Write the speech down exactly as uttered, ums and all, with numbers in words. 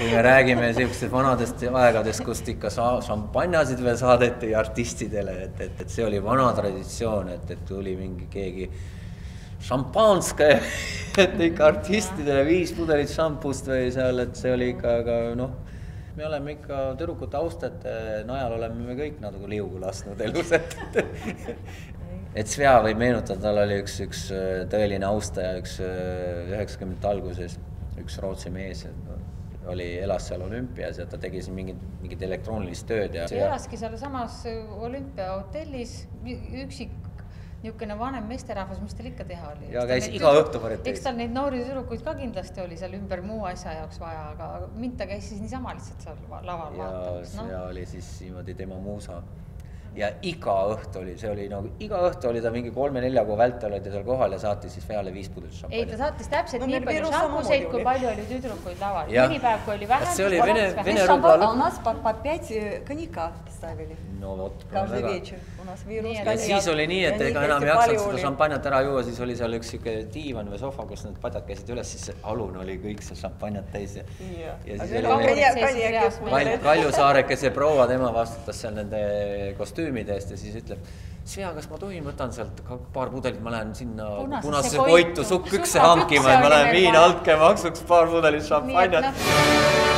kui me räägime sellisest vanadest aegadest, kust ikka šampanjasid veel saadeti artistidele, et, et, et see oli vana traditsioon, et, et tuli mingi keegi šampanske, et ikka artistidele viis pudelit šampust või seal, et see oli ikka, aga noh, me oleme ikka tüdrukute austajate najal oleme me kõik natuke liugu lasknud elus, et et Svea võib meenutada, tal oli üks, üks tõeline austaja, üks üheksakümnendate alguses, üks Rootsi mees, oli, elas seal olümpias ja ta tegi siin mingit, mingit elektroonilist tööd. Ja elaski seal samas olümpia hotellis, üksik niisugune vanem meesterahvas, mis teil ikka teha oli? Ja käis iga õhtu variteis. Eks tal neid noori tüdrukuid ka kindlasti oli seal ümber muu asja jaoks vaja, aga mind ta käis siis niisama lihtsalt seal laval vaatamas. Ja no? Oli siis niimoodi tema muusa. Ja iga õht oli, see oli nagu, iga õht oli ta mingi kolme-nelja kuu vältel oli ta seal kohal ja saatis siis Sveale viis pudelit šampanja. Ei, ta saatis täpselt no, nii palju šampuseid, kui palju oli tüdrukuid laval. Mõni päev, kui oli vähem. See oli Vene, Vene рубла. У нас по, по пять коньяка ставили. No vot. Каждый вечер. У нас вирус. Ja siis oli nii, et ega enam jaksanud seda šampanjat ära juua, siis oli seal üks diivan või sofa, kus need padjad käisid üles, siis alun oli kõik see šampanjat täis. Ja, ja siis oli Kalju Saarekese proua, tema vastutas seal nende kostüümide eest ja siis ütleb, Svea, kas ma tohin, võtan sealt paar pudelit, ma lähen sinna punasesse koitu sukkükse hankima, et ma lähen viina altke maksuks paar pudelit šampanjat.